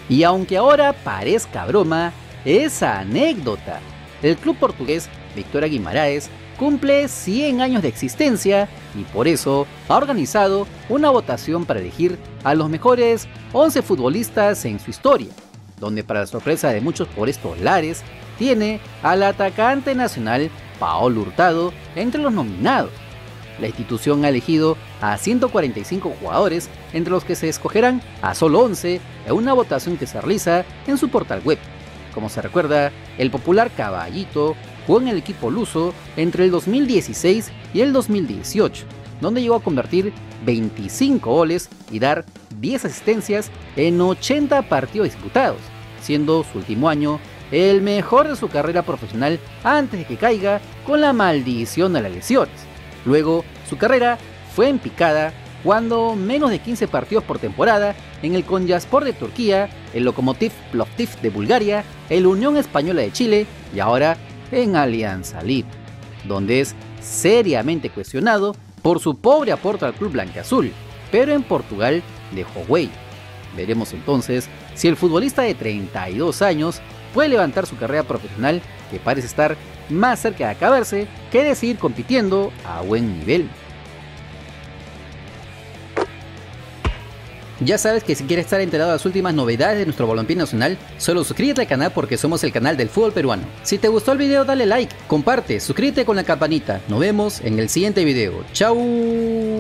Y aunque ahora parezca broma, es anécdota. El club portugués Vitória Guimarães cumple 100 años de existencia y por eso ha organizado una votación para elegir a los mejores 11 futbolistas en su historia, donde para la sorpresa de muchos por estos lares, tiene al atacante nacional Paolo Hurtado entre los nominados. La institución ha elegido a 145 jugadores, entre los que se escogerán a solo 11 en una votación que se realiza en su portal web. Como se recuerda, el popular Caballito jugó en el equipo luso entre el 2016 y el 2018, donde llegó a convertir 25 goles y dar 10 asistencias en 80 partidos disputados, siendo su último año el mejor de su carrera profesional antes de que caiga con la maldición de las lesiones. Luego, su carrera fue en picada jugando menos de 15 partidos por temporada en el Konyaspor de Turquía, el Lokomotiv Plovdiv de Bulgaria, el Unión Española de Chile y ahora en Alianza Lima, donde es seriamente cuestionado por su pobre aporte al club blanquiazul, pero en Portugal dejó huella. Veremos entonces si el futbolista de 32 años puede levantar su carrera profesional, que parece estar más cerca de acabarse que de seguir compitiendo a buen nivel. Ya sabes que si quieres estar enterado de las últimas novedades de nuestro balompié nacional, solo suscríbete al canal porque somos el canal del fútbol peruano. Si te gustó el video dale like, comparte, suscríbete con la campanita. Nos vemos en el siguiente video. ¡Chao!